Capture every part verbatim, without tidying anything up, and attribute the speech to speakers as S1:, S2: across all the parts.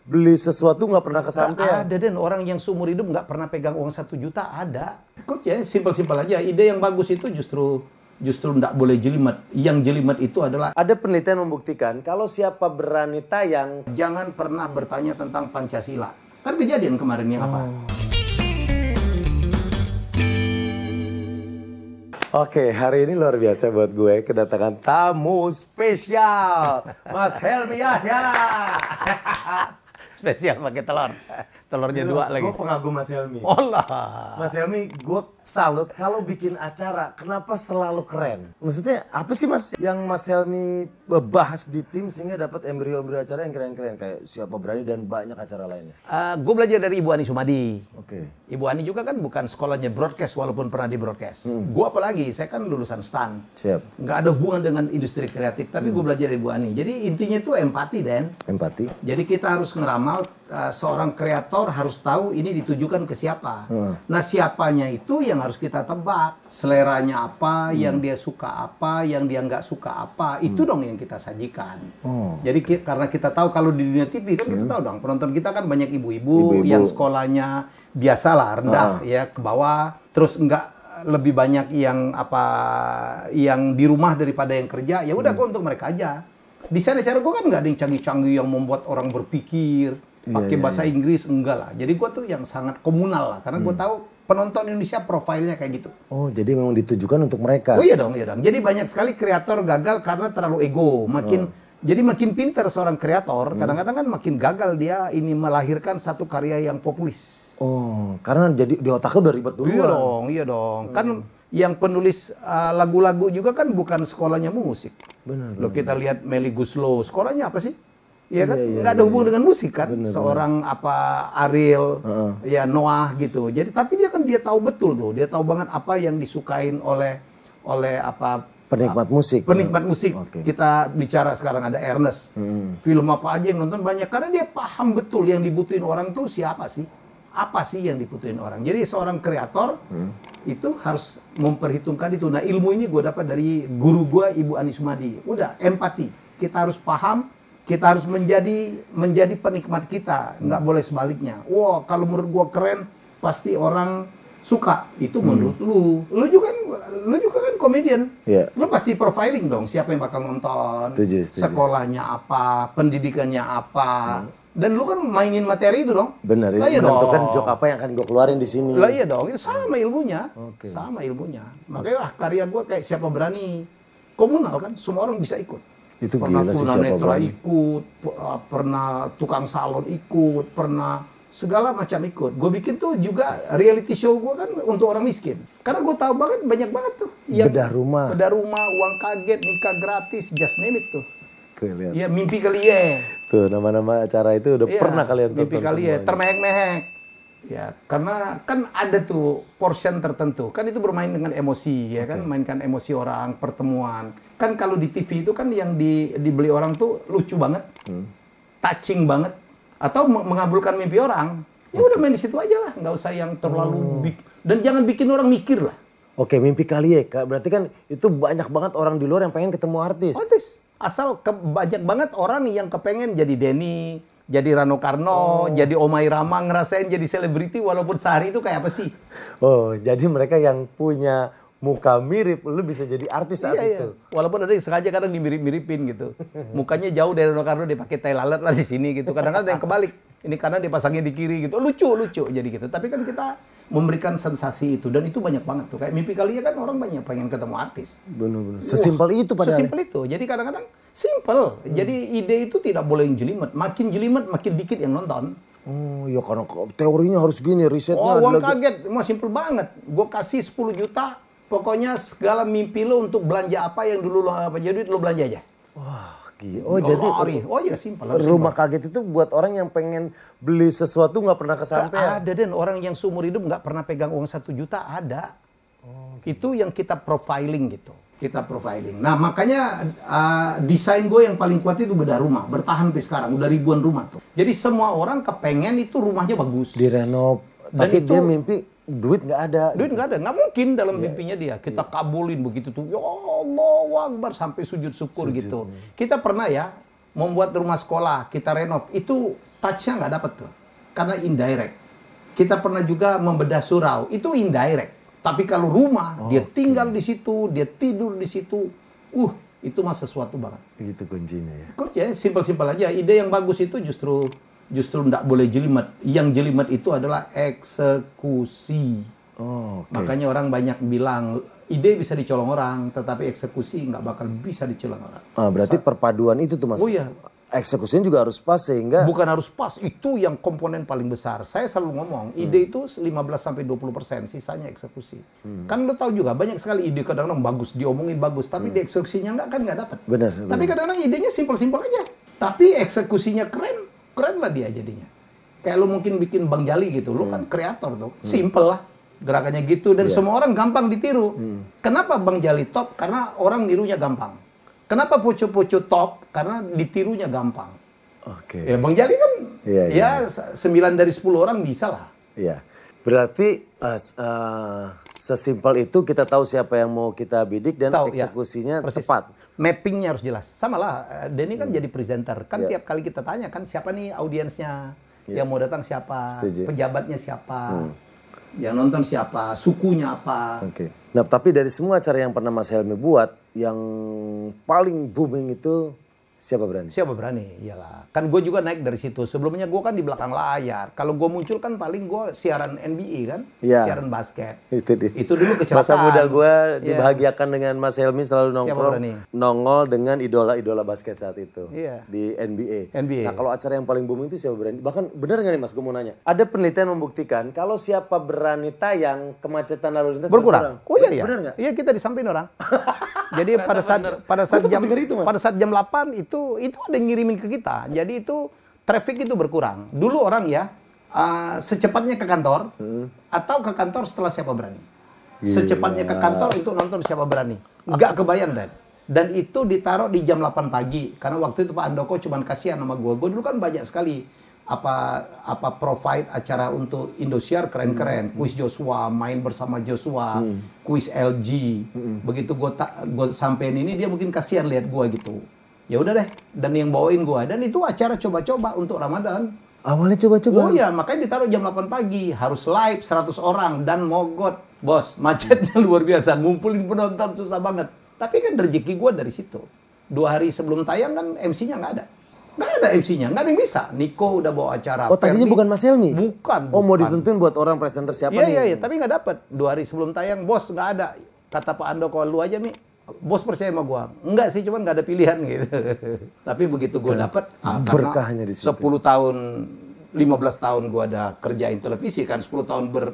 S1: beli sesuatu nggak pernah kesampaian.
S2: Ada dan orang yang seumur hidup nggak pernah pegang uang satu juta ada. Kok ya simpel-simpel aja. Ide yang bagus itu justru justru nggak boleh jelimet. Yang jelimet itu adalah
S1: Ada penelitian membuktikan kalau siapa berani tayang,
S2: jangan pernah bertanya tentang Pancasila. Kan kejadian kemarin yang apa?
S1: Oke, hari ini luar biasa buat gue kedatangan tamu spesial, Mas Helmy Yahya.
S2: Spesial pakai telur. Telurnya dua
S1: Mas,
S2: lagi.
S1: gue pengagum Mas Helmy.
S2: Olah.
S1: Mas Helmy, gue salut kalau bikin acara. Kenapa selalu keren? Maksudnya apa sih Mas yang Mas Helmy bahas di tim sehingga dapat embrio-embrio acara yang keren-keren kayak Siapa Berani dan banyak acara lainnya?
S2: Uh, gue belajar dari Ibu Ani Sumadi.
S1: Oke.
S2: Ibu Ani juga kan bukan sekolahnya broadcast walaupun pernah di broadcast. Hmm. Gue apalagi, saya kan lulusan stan.
S1: Siap.
S2: Nggak ada hubungan dengan industri kreatif, tapi hmm. gue belajar dari Ibu Ani. Jadi intinya itu empati, Den.
S1: Empati.
S2: Jadi kita harus ngeramal uh, seorang kreator harus tahu ini ditujukan ke siapa. Hmm. Nah siapanya itu yang harus kita tebak. Seleranya apa, hmm. yang dia suka apa, yang dia nggak suka apa. Itu hmm. dong yang kita sajikan. Oh. Jadi ki karena kita tahu kalau di dunia T V kan hmm. kita tahu dong. Penonton kita kan banyak ibu-ibu yang sekolahnya biasalah rendah ah. ya ke bawah. Terus nggak lebih banyak yang apa yang di rumah daripada yang kerja. Ya udah hmm. kok untuk mereka aja. Di sana cara gue kan nggak ada yang canggih-canggih yang membuat orang berpikir pakai yeah, bahasa yeah. Inggris, enggak lah. Jadi gue tuh yang sangat komunal lah, karena hmm. gue tahu penonton Indonesia profilnya kayak gitu.
S1: Oh, jadi memang ditujukan untuk mereka.
S2: Oh iya dong, iya dong. Jadi banyak sekali kreator gagal karena terlalu ego. Makin oh. jadi makin pintar seorang kreator, kadang-kadang hmm. kan makin gagal dia ini melahirkan satu karya yang populis.
S1: Oh, karena jadi di otaknya udah ribet dulu.
S2: Iya dong, iya dong. Hmm. Kan yang penulis lagu-lagu uh, juga kan bukan sekolahnya musik.
S1: Benar.
S2: Lo kita lihat Melly Guslow, sekolahnya apa sih? Ya kan,
S1: iya,
S2: nggak
S1: iya,
S2: ada hubungan
S1: iya.
S2: dengan musik kan.
S1: Bener,
S2: Seorang bener. apa Ariel, uh-uh. ya Noah gitu. Jadi tapi dia kan dia tahu betul tuh, dia tahu banget apa yang disukain oleh oleh apa
S1: penikmat musik.
S2: Penikmat musik.
S1: Okay.
S2: Kita bicara sekarang ada Ernest. Hmm. Film apa aja yang nonton banyak karena dia paham betul yang dibutuhin orang tuh siapa sih? Apa sih yang dibutuhin orang? Jadi seorang kreator hmm. itu harus memperhitungkan itu. Nah ilmu ini gue dapat dari guru gue Ibu Ani Sumadi. Udah empati. Kita harus paham. Kita harus menjadi menjadi penikmat kita, nggak hmm. boleh sebaliknya. Wah, kalau menurut gua keren, pasti orang suka. Itu menurut hmm. lu. Lu juga kan, lu juga kan komedian. Yeah. Lu pasti profiling dong, siapa yang bakal nonton,
S1: setuju, setuju. Sekolahnya
S2: apa, pendidikannya apa. Hmm. Dan lu kan mainin materi itu dong.
S1: Bener, lah iya menentukan joke apa yang akan gua keluarin di sini.
S2: Lah iya dong, itu sama ilmunya.
S1: Okay.
S2: Sama ilmunya. Makanya ah, karya gua kayak Siapa Berani. Komunal kan, semua orang bisa ikut.
S1: Itu
S2: pernah
S1: gila sih Siapa
S2: tunanetra
S1: Berani.
S2: ikut, pernah tukang salon ikut, pernah segala macam ikut. Gue bikin tuh juga reality show gue kan untuk orang miskin. Karena gue tahu banget banyak banget tuh. Yang
S1: bedah rumah.
S2: Bedah rumah, uang kaget, nikah gratis, just name it tuh.
S1: Tuh,
S2: ya mimpi kali ya.
S1: Tuh nama-nama acara itu udah ya, pernah kalian tonton.
S2: Mimpi kali ya, termehek-mehek. Ya, karena kan ada tuh portion tertentu. Kan itu bermain dengan emosi, ya okay. kan? Mainkan emosi orang, pertemuan. Kan kalau di T V itu kan yang di, dibeli orang tuh lucu banget, hmm. touching banget, atau mengabulkan mimpi orang. Ya okay. udah main di situ aja lah, nggak usah yang terlalu oh. big. Dan jangan bikin orang mikir lah.
S1: Oke, mimpi kali ya, Kak. Berarti kan itu banyak banget orang di luar yang pengen ketemu artis.
S2: Artis. Asal ke, banyak banget orang yang kepengen jadi Denny, jadi Rano Karno, oh. jadi Omai Rama, ngerasain jadi selebriti walaupun sehari itu kayak apa sih?
S1: Oh, jadi mereka yang punya muka mirip, lu bisa jadi artis saat
S2: iya,
S1: itu.
S2: Iya. Walaupun ada yang sengaja kadang dimirip-miripin gitu. Mukanya jauh dari Rano Karno, dia pakai tai lalat lah di sini gitu. Kadang-kadang ada yang kebalik. Ini karena dipasangnya di kiri gitu. Lucu, lucu jadi gitu. Tapi kan kita memberikan sensasi itu dan itu banyak banget tuh. Kayak mimpi kalian kan orang banyak pengen ketemu artis.
S1: Benar-benar. Sesimpel itu padahal.
S2: Sesimpel itu. Jadi kadang-kadang simple. Hmm. Jadi ide itu tidak boleh yang jelimet. Makin jelimet makin dikit yang nonton.
S1: Oh ya karena teorinya harus gini, risetnya.
S2: Oh uang kaget, mah simple banget. Gue kasih sepuluh juta, pokoknya segala mimpi lo untuk belanja apa yang dulu lo apa jadi lo belanja aja.
S1: Wah. Oh, jadi
S2: lari. Oh ya simpel.
S1: Rumah kaget itu buat orang yang pengen beli sesuatu nggak pernah kesampaian.
S2: Ada dan orang yang seumur hidup nggak pernah pegang uang satu juta ada. Oh, gitu. Itu yang kita profiling gitu. Kita profiling. Nah makanya uh, desain gue yang paling kuat itu bedah rumah. Bertahan sampai sekarang. Udah ribuan rumah tuh. Jadi semua orang kepengen itu rumahnya bagus.
S1: Direnov. Tapi itu, dia mimpi duit nggak ada.
S2: Duit nggak gitu. ada. Nggak mungkin dalam yeah. mimpinya dia. Kita yeah. kabulin begitu tuh. Ya Allah Akbar sampai sujud syukur sujud. gitu. Kita pernah ya membuat rumah sekolah. Kita renov. Itu touch-nya nggak dapat tuh. Karena indirect. Kita pernah juga membedah surau, itu indirect. Tapi kalau rumah,
S1: Oh,
S2: dia
S1: okay.
S2: tinggal di situ, dia tidur di situ. Uh, itu mah sesuatu banget.
S1: Itu kuncinya ya.
S2: Kok ya simpel-simpel aja. Ide yang bagus itu justru justru nggak boleh jelimet. Yang jelimet itu adalah eksekusi.
S1: Oh, oke.
S2: Makanya orang banyak bilang ide bisa dicolong orang, tetapi eksekusi nggak bakal bisa dicolong orang.
S1: Ah, berarti perpaduan itu tuh Mas.
S2: Oh iya.
S1: Eksekusinya juga harus pas sehingga
S2: Bukan harus pas, itu yang komponen paling besar. Saya selalu ngomong, ide itu lima belas sampai dua puluh persen, sisanya eksekusi. Kan lo tahu juga, banyak sekali ide kadang-kadang bagus, diomongin bagus, tapi di eksekusinya nggak, kan nggak dapat.
S1: Benar,
S2: Tapi
S1: benar.
S2: kadang-kadang idenya simpel-simpel aja. Tapi eksekusinya keren, keren lah dia jadinya. Kayak lo mungkin bikin Bang Jali gitu, lo kan kreator tuh, simple lah. Gerakannya gitu, dan
S1: Iya.
S2: semua orang gampang ditiru. Kenapa Bang Jali top? Karena orang nirunya gampang. Kenapa Poco-Poco top? Karena ditirunya gampang.
S1: Oke.
S2: Ya Bang Jali kan,
S1: Iya,
S2: ya
S1: iya.
S2: sembilan dari sepuluh orang bisa lah.
S1: Iya. Berarti uh, uh, sesimpel itu kita tahu siapa yang mau kita bidik dan
S2: Tahu, ya.
S1: eksekusinya
S2: Persis.
S1: tepat.
S2: Mappingnya harus jelas. Sama lah, eh, Denny kan jadi presenter. Kan
S1: Iya.
S2: tiap kali kita tanya kan siapa nih audiensnya,
S1: Iya.
S2: yang mau datang siapa,
S1: Setuju.
S2: pejabatnya siapa, yang nonton siapa, sukunya apa.
S1: Oke. Nah, tapi dari semua acara yang pernah Mas Helmi buat, yang paling booming itu siapa berani?
S2: Siapa berani? Iyalah. Kan gue juga naik dari situ. Sebelumnya gue kan di belakang layar. Kalau gue muncul kan paling gue siaran N B A kan,
S1: Iya.
S2: siaran basket.
S1: Itu dia.
S2: Itu dulu kecelakaan.
S1: Masa muda gue
S2: Iya.
S1: dibahagiakan dengan Mas Helmi selalu
S2: Siapa
S1: nongkrong,
S2: berani?
S1: nongol dengan idola-idola basket saat itu
S2: Iya.
S1: di N B A.
S2: N B A.
S1: Nah kalau acara yang paling booming itu siapa berani? Bahkan benar nggak nih Mas, gue mau nanya. Ada penelitian membuktikan kalau siapa berani tayang, kemacetan lalu lintas
S2: Berkurang. Oh iya iya.
S1: Benar nggak?
S2: Iya, kita disampaikan orang. Jadi pada saat pada saat
S1: Gua sempet
S2: jam
S1: dengar itu, Mas.
S2: pada saat jam delapan itu itu ada yang ngirimin ke kita. Jadi itu traffic itu berkurang. Dulu orang ya uh, secepatnya ke kantor atau ke kantor setelah siapa berani. Secepatnya ke kantor untuk nonton siapa berani. Nggak kebayang dan. Dan itu ditaruh di jam delapan pagi karena waktu itu Pak Andoko cuman kasihan sama gua. Gua dulu kan banyak sekali apa apa provide acara untuk Indosiar keren-keren, kuis Joshua, main bersama Joshua, kuis L G. Begitu gua tak gua sampein ini dia mungkin kasihan lihat gua gitu. Ya udah deh, dan yang bawain gua dan itu acara coba-coba untuk Ramadan.
S1: Awalnya coba-coba.
S2: Oh ya, makanya ditaruh jam delapan pagi, harus live seratus orang dan mogot. Bos, macetnya luar biasa, ngumpulin penonton susah banget. Tapi kan rezeki gua dari situ. Dua hari sebelum tayang kan M C-nya nggak ada. Nggak ada M C-nya, nggak ada yang bisa. Niko udah bawa acara.
S1: Oh tadinya
S2: Ferdi-
S1: bukan Mas Helmi?
S2: Bukan.
S1: Oh mau
S2: bukan.
S1: ditentuin buat orang presenter siapa
S2: Iya,
S1: nih?
S2: iya, iya, tapi nggak dapet. Dua hari sebelum tayang, bos nggak ada. Kata Pak Andoko, lu aja Mi. Bos percaya sama gua. Enggak sih, cuman nggak ada pilihan gitu. Tapi begitu gua dapet, ah, karena
S1: berkahnya di situ.
S2: sepuluh tahun, lima belas tahun gua ada kerjain televisi kan, sepuluh tahun ber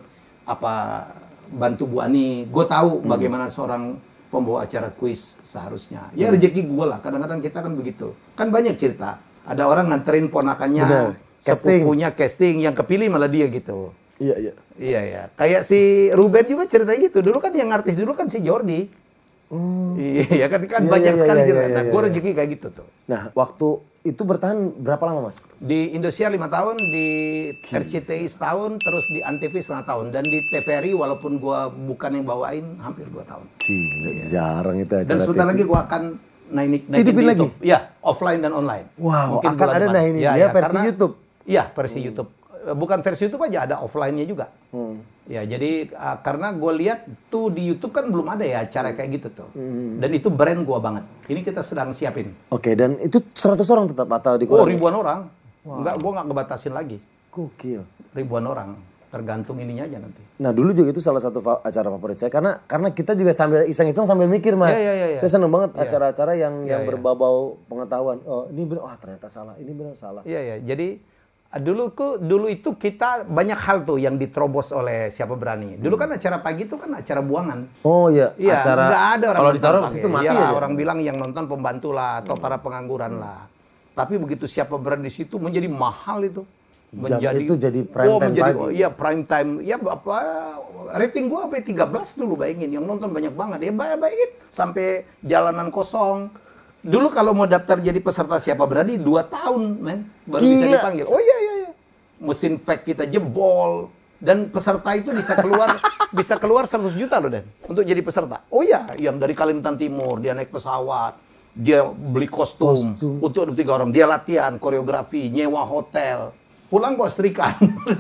S2: apa bantu Bu Ani. Gua tahu bagaimana seorang pembawa acara kuis seharusnya. Ya rezeki gua lah. Kadang-kadang kita kan begitu. Kan banyak cerita. Ada orang nganterin ponakannya,
S1: Benar. Casting.
S2: sepupunya casting, yang kepilih malah dia gitu.
S1: Iya, iya.
S2: Iya ya, kayak si Ruben juga ceritanya gitu. Dulu kan yang artis dulu kan si Jordi.
S1: Oh.
S2: Iya kan kan
S1: Iya,
S2: banyak
S1: iya,
S2: sekali
S1: iya,
S2: cerita.
S1: iya,
S2: Nah,
S1: iya,
S2: gue
S1: iya.
S2: rezeki kayak gitu tuh.
S1: Nah waktu itu bertahan berapa lama Mas?
S2: Di Indosiar lima tahun, di R C T I setahun, terus di Antv setengah tahun, dan di T V R I walaupun gue bukan yang bawain hampir dua tahun.
S1: Gila, jarang itu acara
S2: Dan sebentar
S1: T V.
S2: lagi gue akan naikin
S1: Hidupin
S2: di
S1: lagi?
S2: YouTube. Iya, offline dan online.
S1: Wow, akan
S2: bulan
S1: ada
S2: depan.
S1: nah ini
S2: Ya,
S1: dia
S2: ya,
S1: versi
S2: karena-
S1: YouTube.
S2: Iya, versi YouTube. Bukan versi YouTube aja, ada offline-nya juga.
S1: Hmm.
S2: Ya, jadi uh, karena gue lihat tuh di YouTube kan belum ada ya acara kayak gitu tuh. Dan itu brand gue banget. Ini kita sedang siapin.
S1: Oke, dan itu seratus orang tetap atau
S2: Oh,
S1: dikurangi?
S2: ribuan orang. Enggak, gue nggak ngebatasin lagi.
S1: Gokil.
S2: Ribuan orang. Tergantung ininya aja nanti.
S1: Nah dulu juga itu salah satu fa- acara favorit saya karena karena kita juga sambil iseng-iseng sambil mikir Mas.
S2: Iya, iya, iya, iya.
S1: Saya seneng banget
S2: Iya.
S1: acara-acara yang
S2: Iya,
S1: yang
S2: iya.
S1: berbau pengetahuan. Oh ini benar, oh ternyata salah, ini benar salah.
S2: Iya, iya. Jadi uh, dulu ku, dulu itu kita banyak hal tuh yang diterobos oleh siapa berani. Dulu kan acara pagi itu kan acara buangan.
S1: Oh iya,
S2: Iya,
S1: acara
S2: nggak ada orang
S1: kalau
S2: nonton
S1: ditaruh
S2: pakai.
S1: situ mati
S2: Iyalah,
S1: aja.
S2: orang bilang yang nonton pembantu lah atau para pengangguran lah. Tapi begitu siapa berani di situ menjadi mahal itu.
S1: Jam itu jadi prime
S2: oh,
S1: time
S2: menjadi,
S1: pagi.
S2: oh, iya prime time. Ya apa rating gua sampai tiga belas dulu bayangin. Yang nonton banyak banget. Ya bay- bayangin sampai jalanan kosong. Dulu kalau mau daftar jadi peserta siapa berani dua tahun, men, baru bisa
S1: Gila.
S2: dipanggil. Oh iya iya iya. Mesin fax kita jebol dan peserta itu bisa keluar bisa keluar seratus juta loh Dan untuk jadi peserta. Oh iya, yang dari Kalimantan Timur dia naik pesawat Dia beli kostum,
S1: Kostum.
S2: untuk tiga orang. Dia latihan, koreografi, nyewa hotel. Pulang bawa setrikaan.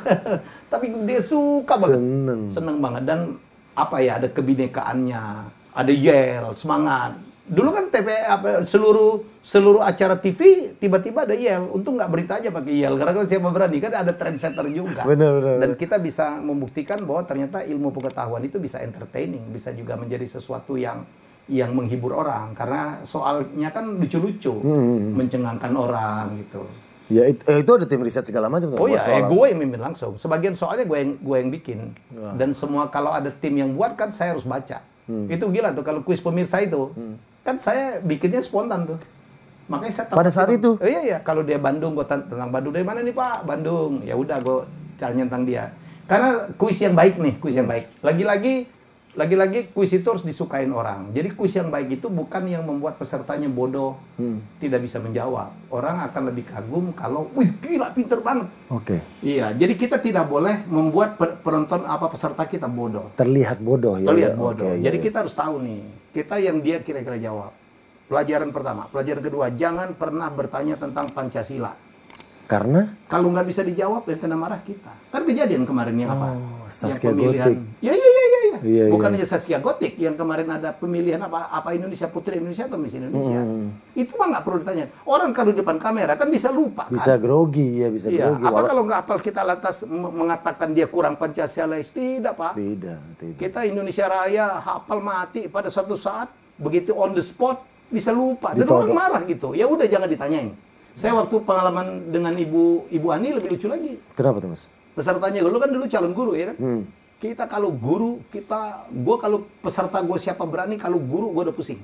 S2: Tapi dia suka banget.
S1: Seneng.
S2: Seneng banget. Dan apa ya, ada kebinekaannya. Ada yel, semangat. Dulu kan T V apa, seluruh seluruh acara T V tiba-tiba ada yel. Untung nggak berita aja pakai yel. Karena kan siapa berani, kan ada trendsetter juga.
S1: Benar, benar,
S2: Dan kita bisa membuktikan bahwa ternyata ilmu pengetahuan itu bisa entertaining, bisa juga menjadi sesuatu yang yang menghibur orang. Karena soalnya kan lucu-lucu, hmm. mencengangkan orang gitu.
S1: Ya itu, eh, itu ada tim riset segala macam.
S2: Oh ya, eh, gue yang mimpin langsung. Sebagian soalnya gue yang gue yang bikin. Wah. Dan semua kalau ada tim yang buat kan saya harus baca. Hmm. Itu gila tuh kalau kuis pemirsa itu. Hmm. Kan saya bikinnya spontan tuh. Makanya saya tahu.
S1: Pada saat itu?
S2: Oh, iya iya, kalau dia Bandung, gue tentang Bandung, dari mana nih Pak? Bandung. Ya udah, gue tanya tentang dia. Karena kuis yang baik nih, kuis yang baik. Lagi-lagi lagi-lagi kuis itu harus disukain orang. Jadi kuis yang baik itu bukan yang membuat pesertanya bodoh, hmm. tidak bisa menjawab. Orang akan lebih kagum kalau, wih gila pinter banget.
S1: Oke. Okay.
S2: Iya, jadi kita tidak boleh membuat penonton apa peserta kita bodoh.
S1: Terlihat bodoh ya.
S2: Terlihat
S1: ya?
S2: bodoh.
S1: Okay,
S2: jadi
S1: ya,
S2: kita harus tahu nih, kita yang dia kira-kira jawab. Pelajaran pertama, pelajaran kedua, jangan pernah bertanya tentang Pancasila.
S1: Karena?
S2: Kalau nggak bisa dijawab, yang kena marah kita. Kan kejadian kemarin yang apa?
S1: Oh, Saskia
S2: yang pemilihan.
S1: Gotik.
S2: Ya, ya, ya, ya. ya.
S1: Iya,
S2: Bukan
S1: iya.
S2: hanya Saskia Gotik, yang kemarin ada pemilihan apa apa Indonesia, Putri Indonesia atau Miss Indonesia. Hmm. Itu mah nggak perlu ditanya. Orang kalau di depan kamera kan bisa lupa.
S1: Bisa
S2: kan?
S1: grogi, ya bisa
S2: iya.
S1: grogi.
S2: Apa
S1: Walau...
S2: kalau nggak hafal kita lantas mengatakan dia kurang Pancasilais? Tidak, Pak.
S1: Tidak, tidak.
S2: Kita Indonesia Raya hafal mati pada suatu saat, begitu on the spot, bisa lupa. Dan
S1: Ditodok.
S2: orang marah gitu. Ya udah jangan ditanyain. Saya waktu pengalaman dengan Ibu Ibu Ani lebih lucu lagi.
S1: Kenapa tuh Mas?
S2: Pesertanya dulu kan dulu calon guru ya kan.
S1: Hmm.
S2: Kita kalau guru, kita, gue kalau peserta gue siapa berani, kalau guru gue udah pusing.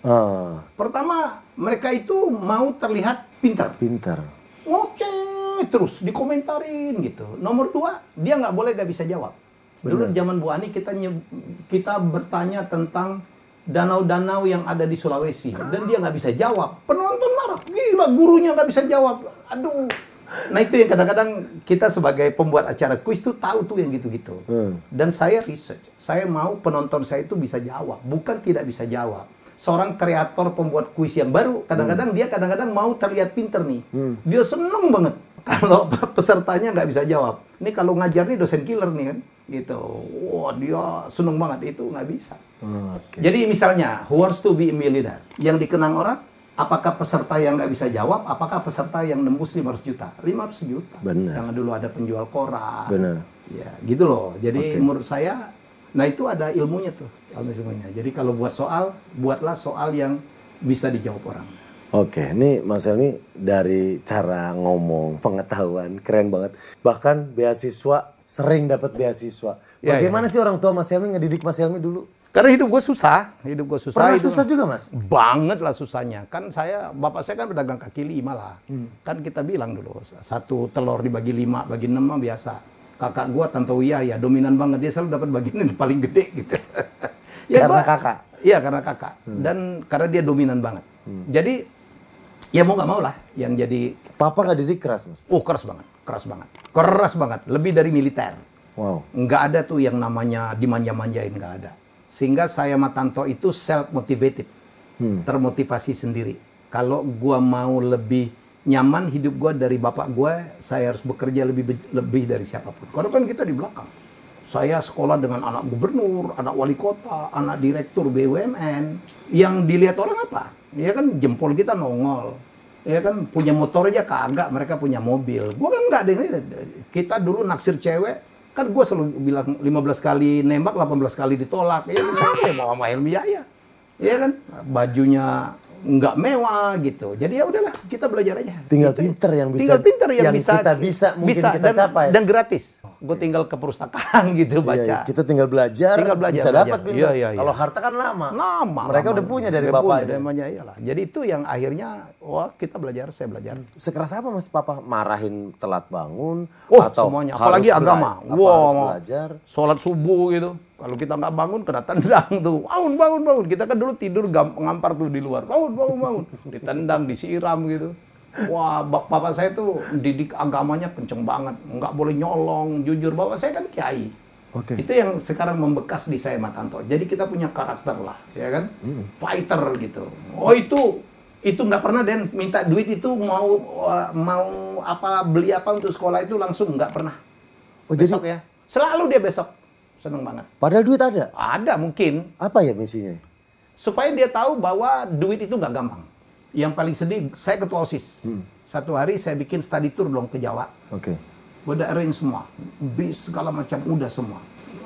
S1: Ah.
S2: Pertama, mereka itu mau terlihat pintar.
S1: Pintar.
S2: Ngoceh terus, dikomentarin gitu. Nomor dua, dia nggak boleh nggak bisa jawab. Dulu
S1: Benar.
S2: zaman Bu Ani kita nye, kita bertanya tentang danau-danau yang ada di Sulawesi dan dia nggak bisa jawab. Penonton marah, gila gurunya nggak bisa jawab. Aduh. Nah itu yang kadang-kadang kita sebagai pembuat acara kuis tuh tahu tuh yang gitu-gitu. Hmm. Dan saya research, saya mau penonton saya itu bisa jawab, bukan tidak bisa jawab. Seorang kreator pembuat kuis yang baru, kadang-kadang hmm. dia kadang-kadang mau terlihat pinter nih. Hmm. Dia seneng banget kalau pesertanya nggak bisa jawab. Ini kalau ngajar nih dosen killer nih kan, gitu. Wah dia seneng banget, itu nggak bisa. Hmm, okay. Jadi misalnya, Who Wants to be a Millionaire? Yang dikenang orang, apakah peserta yang nggak bisa jawab, apakah peserta yang nembus lima ratus juta? lima ratus juta.
S1: Benar.
S2: Yang dulu ada penjual koran.
S1: Benar.
S2: Ya, gitu loh. Jadi
S1: Okay.
S2: menurut saya, nah itu ada ilmunya tuh. Ilmunya. Jadi kalau buat soal, buatlah soal yang bisa dijawab orang.
S1: Oke, ini Mas Helmy dari cara ngomong, pengetahuan, keren banget. Bahkan beasiswa, sering dapat beasiswa. Bagaimana ya, ya. sih orang tua Mas Helmy ngedidik Mas Helmy dulu?
S2: Karena hidup gue susah, hidup gue susah.
S1: Pernah
S2: itu
S1: susah juga Mas?
S2: Banget lah susahnya. Kan saya, bapak saya kan pedagang kaki lima lah. Hmm. Kan kita bilang dulu, satu telur dibagi lima, bagi enam mah biasa. Kakak gue, Tante Uya, ya dominan banget. Dia selalu dapat bagian yang paling gede gitu. Ya,
S1: karena
S2: gua,
S1: kakak?
S2: Iya, karena kakak. Hmm. Dan karena dia dominan banget. Hmm. Jadi, ya mau nggak mau lah yang jadi...
S1: Papa nggak didik keras Mas?
S2: Oh keras banget, keras banget. Keras banget, lebih dari militer. Wow. Nggak ada tuh yang namanya dimanja-manjain, nggak ada. Sehingga saya sama Tanto itu self-motivated. Hmm. Termotivasi sendiri. Kalau gua mau lebih nyaman hidup gua dari bapak gua, saya harus bekerja lebih lebih dari siapapun. Karena kan kita di belakang. Saya sekolah dengan anak gubernur, anak wali kota, anak direktur B U M N. Yang dilihat orang apa? Ya kan jempol kita nongol. Ya kan punya motor aja kagak, mereka punya mobil. Gua kan nggak ada. Kita dulu naksir cewek. Kan gue selalu bilang lima belas kali nembak, delapan belas kali ditolak. Ya saya mau sama Helmy ya. Ya kan, bajunya nggak mewah gitu. Jadi ya udahlah, kita belajar aja.
S1: Tinggal
S2: gitu.
S1: pinter yang bisa,
S2: tinggal pinter yang,
S1: yang
S2: bisa,
S1: kita bisa, mungkin
S2: bisa,
S1: kita
S2: dan,
S1: capai.
S2: Dan gratis. Gue tinggal ke perpustakaan gitu baca.
S1: Iya, kita tinggal belajar,
S2: tinggal belajar
S1: bisa
S2: belajar.
S1: dapat pinter.
S2: Iya, iya, iya.
S1: Kalau harta kan lama.
S2: Lama.
S1: Mereka
S2: lama,
S1: udah punya dari
S2: udah
S1: bapaknya.
S2: Punya, dari iyalah. Jadi itu yang akhirnya, wah kita belajar, saya belajar.
S1: Sekeras apa Mas Papa? Marahin telat bangun?
S2: Oh
S1: atau
S2: semuanya, apalagi agama.
S1: Bela-
S2: Wah,
S1: harus belajar?
S2: Sholat subuh gitu. Kalau kita nggak bangun, kena tendang tuh. Bangun, bangun, bangun. Kita kan dulu tidur gam- ngampar tuh di luar. Bangun, bangun, bangun. Ditendang, disiram gitu. Wah, bapak saya tuh didik agamanya kenceng banget. Nggak boleh nyolong, jujur. Bapak saya kan kiai. Okay. Itu yang sekarang membekas di saya, Matanto. Jadi kita punya karakter lah, ya kan? Hmm. Fighter gitu. Oh itu Itu nggak pernah Den minta duit itu mau uh, mau apa beli apa untuk sekolah itu langsung nggak pernah.
S1: Oh,
S2: Besok
S1: jadi
S2: ya. Selalu dia besok. Seneng banget.
S1: padahal duit ada.
S2: Ada mungkin.
S1: Apa ya misinya?
S2: Supaya dia tahu bahwa duit itu nggak gampang. Yang paling sedih, saya ketua OSIS. Hmm. Satu hari saya bikin study tour dong ke Jawa.
S1: Oke. Okay.
S2: Gue udah arrange semua. Bis segala macam udah semua.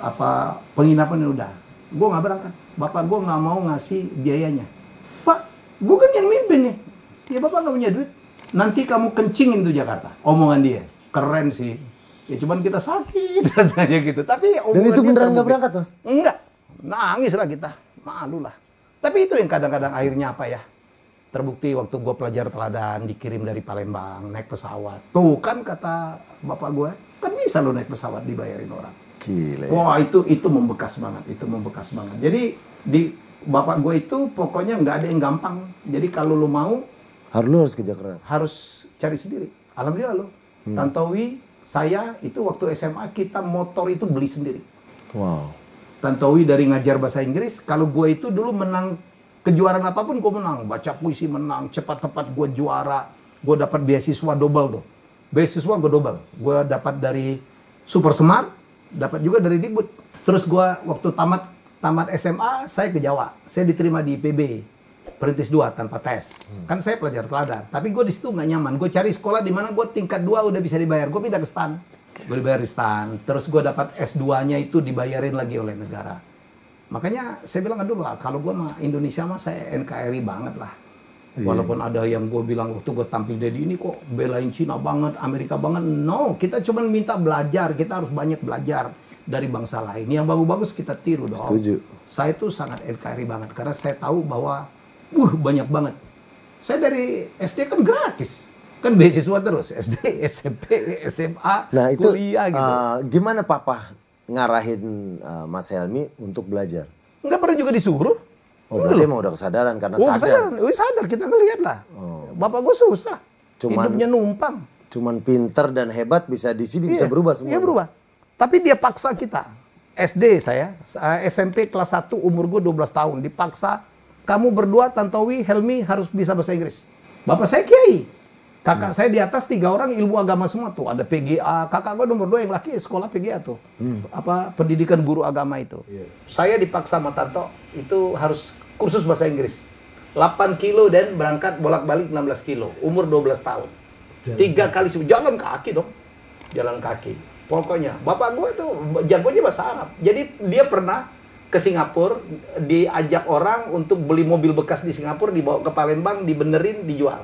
S2: Apa penginapan udah. Gue nggak berangkat. Bapak gue nggak mau ngasih biayanya. Pak, gue kan yang mimpin nih. Ya bapak nggak punya duit. Nanti kamu kencingin tuh Jakarta. Omongan dia. Keren sih. Ya cuman kita sakit rasanya gitu. Tapi
S1: dan itu beneran nggak berangkat Mas?
S2: Enggak. Nangis lah kita. Malu lah. Tapi itu yang kadang-kadang akhirnya apa ya? Terbukti waktu gue pelajar teladan dikirim dari Palembang naik pesawat. Tuh kan kata bapak gue, kan bisa lo naik pesawat dibayarin orang.
S1: Gile.
S2: Wah itu itu membekas banget, itu membekas banget. Jadi di bapak gue itu pokoknya nggak ada yang gampang. Jadi kalau lo mau
S1: harus lo harus kerja keras.
S2: Harus cari sendiri. Alhamdulillah lo. Hmm. Tantowi, saya itu waktu S M A kita motor itu beli sendiri.
S1: Wow.
S2: Tantowi dari ngajar bahasa Inggris. Kalau gue itu dulu menang kejuaraan apapun gue menang. Baca puisi menang, cepat-cepat gue juara. Gue dapat beasiswa double tuh. Beasiswa gue double. Gue dapat dari Super Smart, dapat juga dari Dikbud. Terus gue waktu tamat tamat S M A, saya ke Jawa. Saya diterima di I P B, Perintis dua tanpa tes. Hmm. Kan saya pelajar teladan. Tapi gue di situ nggak nyaman. Gue cari sekolah di mana gue tingkat dua udah bisa dibayar. Gue pindah ke STAN. Gue dibayar di STAN. Terus gue dapat S dua-nya itu dibayarin lagi oleh negara. Makanya saya bilang aduh lah, kalau gue mah Indonesia mah saya N K R I banget lah. Iya. Walaupun ada yang gue bilang waktu gue tampil Dedi ini kok belain Cina banget, Amerika banget. No, kita cuma minta belajar. Kita harus banyak belajar dari bangsa lain. Yang bagus-bagus kita tiru dong.
S1: Setuju.
S2: Saya tuh sangat N K R I banget karena saya tahu bahwa uh banyak banget. Saya dari S D kan gratis. Kan beasiswa terus, S D, S M P, S M A,
S1: nah, itu,
S2: kuliah gitu.
S1: Uh, gimana Papa ngarahin uh, Mas Helmi untuk belajar?
S2: Enggak pernah juga disuruh.
S1: Oh berarti emang udah kesadaran karena
S2: oh,
S1: sadar.
S2: Kesadaran. Oh, sadar kita ngelihat lah. Oh. Bapak gue susah. Cuman, hidupnya numpang.
S1: Cuman pinter dan hebat bisa di sini
S2: iya,
S1: bisa berubah semua.
S2: Iya berubah. Tapi dia paksa kita. S D saya, S M P kelas satu umur gue dua belas tahun. Dipaksa, kamu berdua Tantowi, Helmi harus bisa bahasa Inggris. Bapak saya kiai. Kakak hmm. saya di atas tiga orang ilmu agama semua tuh. Ada P G A. Kakak gue nomor dua yang laki sekolah P G A tuh. Hmm. Apa pendidikan guru agama itu. Yeah. Saya dipaksa sama Tanto itu harus kursus bahasa Inggris. delapan kilo dan berangkat bolak-balik enam belas kilo. Umur dua belas tahun. Jalan. Tiga kali jalan kaki dong. Jalan kaki. Pokoknya bapak gue tuh jagonya bahasa Arab. Jadi dia pernah ke Singapura, diajak orang untuk beli mobil bekas di Singapura, dibawa ke Palembang, dibenerin, dijual.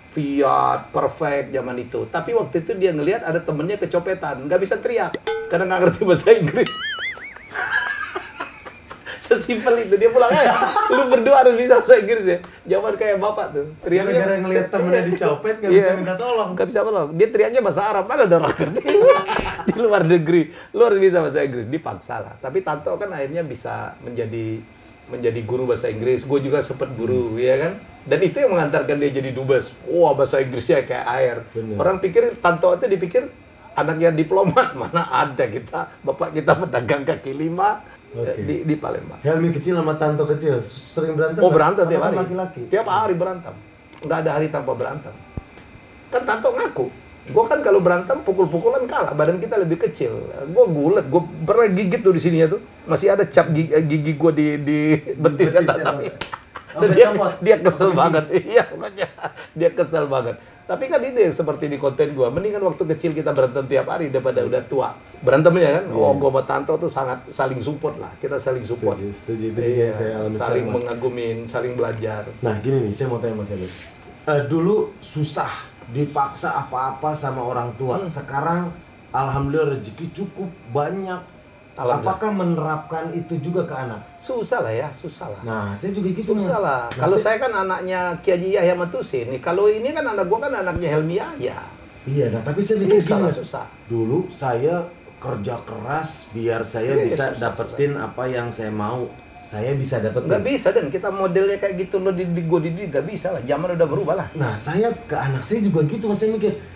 S2: Fiat, perfect zaman itu. Tapi waktu itu dia ngelihat ada temennya kecopetan, nggak bisa teriak karena nggak ngerti bahasa Inggris. Sesimpel itu dia pulang aja. Lu berdua harus bisa bahasa Inggris ya. Jangan kayak bapak tuh. Teriaknya
S1: gara-gara ngelihat temennya dicopet nggak bisa minta tolong.
S2: Nggak bisa tolong. Dia teriaknya bahasa Arab, mana ada orang ngerti. Di luar negeri, lu harus bisa bahasa Inggris. Dipaksa lah. Tapi Tanto kan akhirnya bisa menjadi menjadi guru bahasa Inggris. Gue juga sempet guru, hmm. ya kan. Dan itu yang mengantarkan dia jadi dubes. Wah, bahasa Inggrisnya kayak air. Bener. Orang pikir Tanto itu dipikir anaknya diplomat, mana ada kita. Bapak kita pedagang kaki lima. Okay. Di, di Palembang.
S1: Helmi kecil sama Tanto kecil sering berantem?
S2: Oh berantem tiap hari.
S1: Laki-laki.
S2: Tiap hari berantem. Nggak ada hari tanpa berantem. Kan Tanto ngaku. Gue kan kalau berantem pukul-pukulan kalah. Badan kita lebih kecil. Gue gulet. Gue pernah gigit tuh di sini ya tuh. Masih ada cap gigi, gigi gue di di betis kan tapi. Dia, dia kesel banget. Iya pokoknya dia kesel banget. Tapi kan itu yang seperti di konten gue. Mendingan waktu kecil kita berantem tiap hari daripada udah tua. Berantemnya kan, yeah. oh gue sama Tanto tuh sangat saling support lah. Kita saling support.
S1: Setuju, setuju. Itu
S2: iya,
S1: juga yang saya alami
S2: saling
S1: sekarang,
S2: mengagumin, saling belajar.
S1: Nah gini nih, saya mau tanya Mas Eli. Uh, dulu susah dipaksa apa-apa sama orang tua. Hmm. Sekarang alhamdulillah rezeki cukup banyak. Apakah menerapkan itu juga ke anak?
S2: Susah lah ya, susah lah.
S1: Nah, saya juga gitu mas.
S2: Susah lah. Nah, kalau saya... saya kan anaknya Kiai Haji Yahya Matusin. Nih, kalau ini kan anak gua kan anaknya Helmi Yahya.
S1: Iya, nah tapi saya juga
S2: susah, susah.
S1: Dulu saya kerja keras biar saya ya, bisa susah, dapetin susah. Apa yang saya mau. Saya bisa dapetin.
S2: Nggak bisa, dan kita modelnya kayak gitu lo di, di gua dididik nggak bisa lah. Zaman udah berubah lah.
S1: Nah, saya ke anak saya juga gitu, mas. Saya mikir,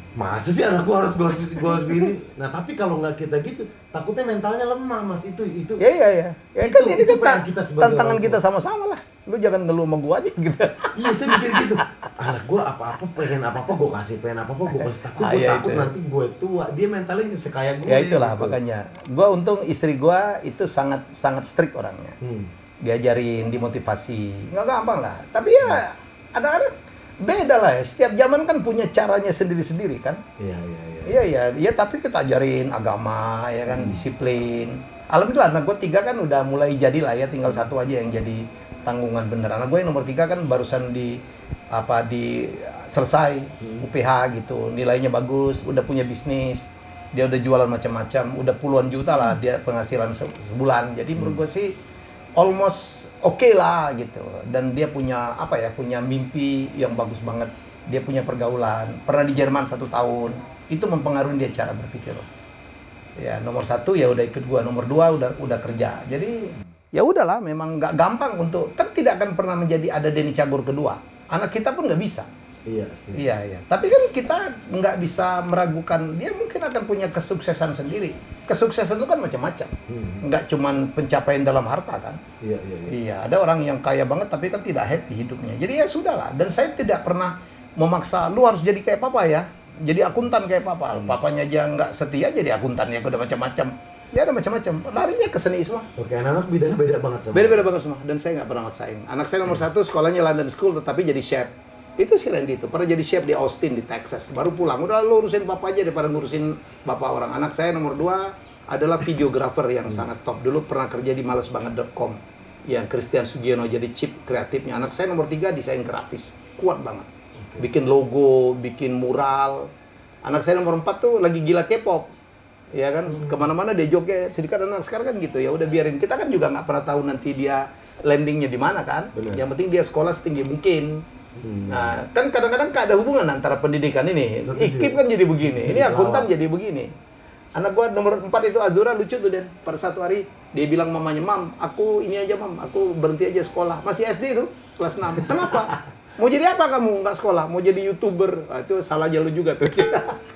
S1: masa sih anak gua harus gua harus gua harus begini. Nah tapi kalau nggak kita gitu, takutnya mentalnya lemah mas itu itu.
S2: Ya iya ya. Ya
S1: Itu-
S2: kan ini
S1: itu
S2: kan
S1: P R kita sebagai
S2: tantangan
S1: orang
S2: kita
S1: tua.
S2: sama-sama lah. Lu jangan ngeluh sama gua aja gitu.
S1: Iya saya mikir gitu. Anak gua apa-apa pengen apa-apa gua kasih, pengen apa-apa gua kasih. Tapi
S2: Ah,
S1: gua
S2: iya,
S1: takut
S2: itu.
S1: nanti gua tua. Dia mentalnya sekaya gua.
S2: Ya itulah
S1: gitu.
S2: makanya. Gua untung istri gua itu sangat sangat strict orangnya.
S1: Hmm.
S2: Diajarin, dimotivasi. Nggak gampang lah. Tapi ya anak-anak beda lah ya. Setiap zaman kan punya caranya sendiri-sendiri kan.
S1: Iya iya iya.
S2: Iya iya, iya tapi kita ajarin agama ya kan, disiplin. Alhamdulillah anak gue tiga kan udah mulai jadi lah ya, tinggal satu aja yang jadi tanggungan bener. Anak gue yang nomor tiga kan barusan di apa di selesai U P H gitu, nilainya bagus, udah punya bisnis, dia udah jualan macam-macam, udah puluhan juta lah dia penghasilan se- sebulan. Jadi menurut gue sih almost oke lah gitu. Dan dia punya apa ya, punya mimpi yang bagus banget. Dia punya pergaulan, pernah di Jerman satu tahun. Itu mempengaruhi dia cara berpikir. Ya nomor satu ya udah ikut gua, nomor dua udah udah kerja. Jadi ya udahlah, memang nggak gampang untuk, kan tidak akan pernah menjadi ada Denny Cagur kedua. Anak kita pun nggak bisa.
S1: Iya, setuju.
S2: Iya iya. Tapi kan kita nggak bisa meragukan dia mungkin akan punya kesuksesan sendiri. Kesuksesan itu kan macam-macam.
S1: Hmm.
S2: Nggak cuman pencapaian dalam harta kan.
S1: Iya iya iya.
S2: Iya, ada orang yang kaya banget tapi kan tidak happy hidupnya. Jadi ya sudahlah. Dan saya tidak pernah memaksa lu harus jadi kayak papa ya. Jadi akuntan kayak papa. Papanya aja nggak setia jadi akuntan ya, udah macam-macam. Ya ada macam-macam. Larinya ke seni semua.
S1: Oke, anak-anak beda beda banget sama.
S2: Beda-beda banget semua. Dan saya nggak pernah maksain. Anak saya nomor satu sekolahnya London School tetapi jadi chef. Itu si Randy itu pernah jadi chef di Austin di Texas. Baru pulang. Udah lu urusin papa aja daripada ngurusin bapak orang. Anak saya nomor dua adalah videographer yang sangat top. Dulu pernah kerja di malesbanget dot com. Yang Christian Sugiono jadi chip kreatifnya. Anak saya nomor tiga desain grafis. Kuat banget. Bikin logo, bikin mural. Anak saya nomor empat tuh lagi gila K-pop. Ya kan, kemana-mana dia joget. Sedikit anak sekarang kan gitu. Ya udah biarin. Kita kan juga nggak pernah tahu nanti dia landingnya di mana kan.
S1: Benar.
S2: Yang penting dia sekolah setinggi mungkin.
S1: Hmm.
S2: Nah, kan kadang-kadang nggak ada hubungan antara pendidikan ini.
S1: Setuju.
S2: Ikip kan jadi begini. Ini
S1: Jadi
S2: akuntan
S1: lawak.
S2: jadi begini. Anak gua nomor empat itu Azura lucu tuh Den. Pada satu hari dia bilang mamanya, "Mam, aku ini aja Mam, aku berhenti aja sekolah." Masih S D itu, kelas enam. Kenapa? Mau jadi apa kamu nggak sekolah? Mau jadi YouTuber. Nah, itu salah jalur juga tuh kita.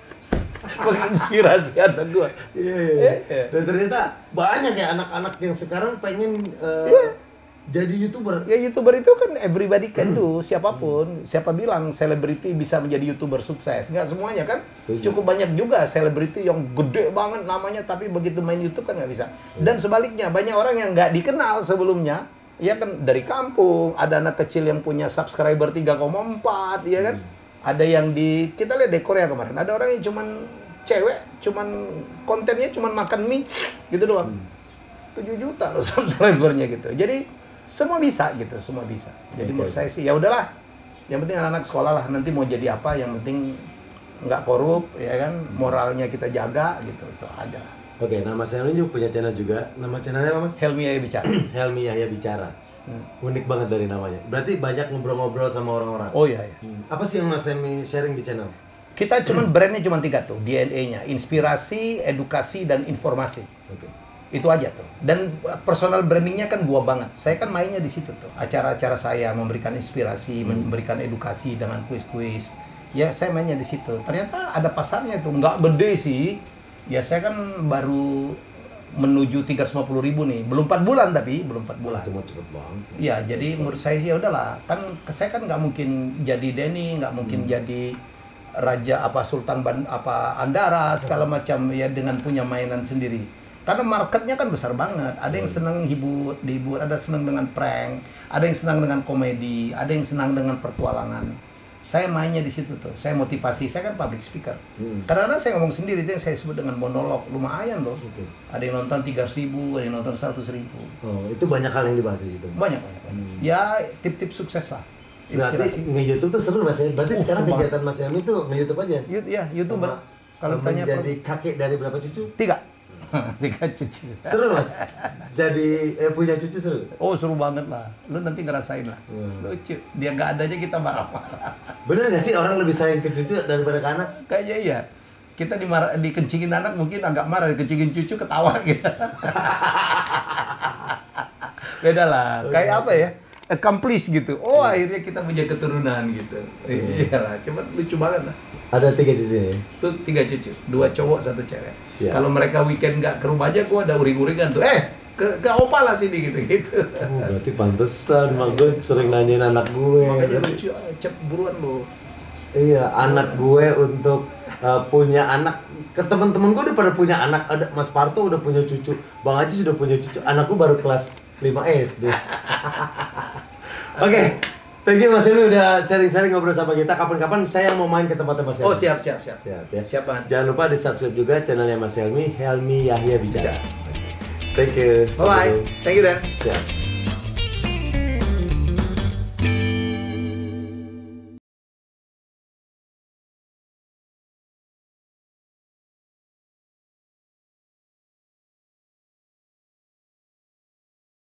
S2: Menginspirasi anak gua.
S1: Iya, iya, iya.
S2: Iya.
S1: Dan ternyata banyak ya anak-anak yang sekarang pengen eh,
S2: Iya.
S1: jadi YouTuber.
S2: Ya YouTuber itu kan everybody can do, siapapun. Siapa bilang selebriti bisa menjadi YouTuber sukses? Nggak semuanya kan?
S1: Setuju.
S2: Cukup banyak juga selebriti yang gede banget namanya tapi begitu main YouTube kan nggak bisa. Dan sebaliknya banyak orang yang nggak dikenal sebelumnya. Ya kan dari kampung, ada anak kecil yang punya subscriber tiga koma empat, ya kan? Ada yang di, kita lihat di Korea kemarin, ada orang yang cuman cewek, cuman kontennya cuman makan mie gitu doang. tujuh juta loh subscribernya gitu. Jadi semua bisa gitu, semua bisa. Jadi
S1: Oke,
S2: menurut
S1: oke.
S2: saya sih ya udahlah. Yang penting anak-anak sekolah lah, nanti mau jadi apa, yang penting nggak korup, ya kan? Moralnya kita jaga gitu, itu aja.
S1: Oke, nama saya juga punya channel juga. Nama channelnya apa Mas?
S2: Helmi Ayo Bicara.
S1: Helmi Yahya Bicara. Unik banget dari namanya. Berarti banyak ngobrol-ngobrol sama orang-orang.
S2: Oh iya ya.
S1: Hmm. Apa sih yang Mas Helmi sharing di channel?
S2: Kita cuman brandnya cuma tiga tuh, D N A-nya, inspirasi, edukasi, dan informasi.
S1: Oke.
S2: Itu aja tuh. Dan personal brandingnya kan gua banget. Saya kan mainnya di situ tuh. Acara-acara saya memberikan inspirasi, memberikan edukasi dengan kuis-kuis. Ya saya mainnya di situ. Ternyata ada pasarnya tuh. Nggak gede sih. Ya saya kan baru menuju tiga ratus lima puluh ribu nih. Belum empat bulan tapi, belum empat bulan.
S1: Itu mau cepet banget.
S2: Iya, jadi menurut saya sih ya udahlah. Kan saya kan nggak mungkin jadi Denny, nggak mungkin jadi raja apa sultan ban, apa Andara segala macam ya dengan punya mainan sendiri. Karena marketnya kan besar banget. Ada yang senang hibur, dihibur, ada senang dengan prank, ada yang senang dengan komedi, ada yang senang dengan pertualangan. Saya mainnya di situ tuh. Saya motivasi, saya kan public speaker.
S1: Hmm.
S2: Kadang-kadang saya ngomong sendiri, itu yang saya sebut dengan monolog. Lumayan loh.
S1: Oke.
S2: Ada yang nonton tiga ratus ribu, ada yang nonton seratus ribu.
S1: Oh, itu banyak hal yang dibahas di situ. Mas?
S2: Banyak, banyak, banyak. Ya, tip-tip sukses lah.
S1: Berarti
S2: Inspirasi.
S1: nge-YouTube tuh seru Mas ya. Berarti
S2: Uh,
S1: sekarang
S2: seru
S1: kegiatan Mas Helmi tuh nge-YouTube aja.
S2: You- ya, YouTuber.
S1: Sama,
S2: Kalau
S1: eh,
S2: ditanya apa?
S1: menjadi kakek dari berapa cucu?
S2: Tiga. Tiga cuci.
S1: Seru Mas. Jadi eh, punya cucu seru.
S2: Oh, seru banget lah. Lu nanti ngerasain lah.
S1: Hmm.
S2: Lucu. Dia nggak ada aja kita marah-marah.
S1: Bener gak sih orang lebih sayang ke cucu daripada ke anak?
S2: Kayaknya iya. Kita dimarah, dikencingin anak mungkin agak marah, dikencingin cucu ketawa gitu. Beda lah. Kayak apa ya? accomplish gitu. Oh akhirnya kita punya keturunan gitu. Iyalah, coba lucu banget lah.
S1: Ada tiga cucu ya?
S2: Tuh tiga cucu, dua cowok satu cewek.
S1: Siap.
S2: Kalau mereka weekend nggak ke rumah aja, gua ada uring-uringan tuh. Eh, ke ke opa lah sini gitu-gitu.
S1: Oh, berarti pantesan, mak gue sering nanyain anak gue.
S2: Makanya lucu, cep buruan lo.
S1: Iya, anak gue untuk uh, punya anak. Ke teman-teman gue udah pada punya anak. Ada Mas Parto udah punya cucu, Bang Aji sudah punya cucu. Anak gue baru kelas lima S D. Oke, okay. Thank you Mas Helmi udah sharing-sharing ngobrol sama kita. Kapan-kapan saya mau main ke tempatnya Mas Helmi.
S2: Oh siap siap siap.
S1: Siap ya.
S2: Siap banget.
S1: Jangan lupa di subscribe juga channelnya Mas Helmi, Helmi Yahya Bicara. Thank you.
S2: Bye bye. Thank you Dan.
S1: Siap.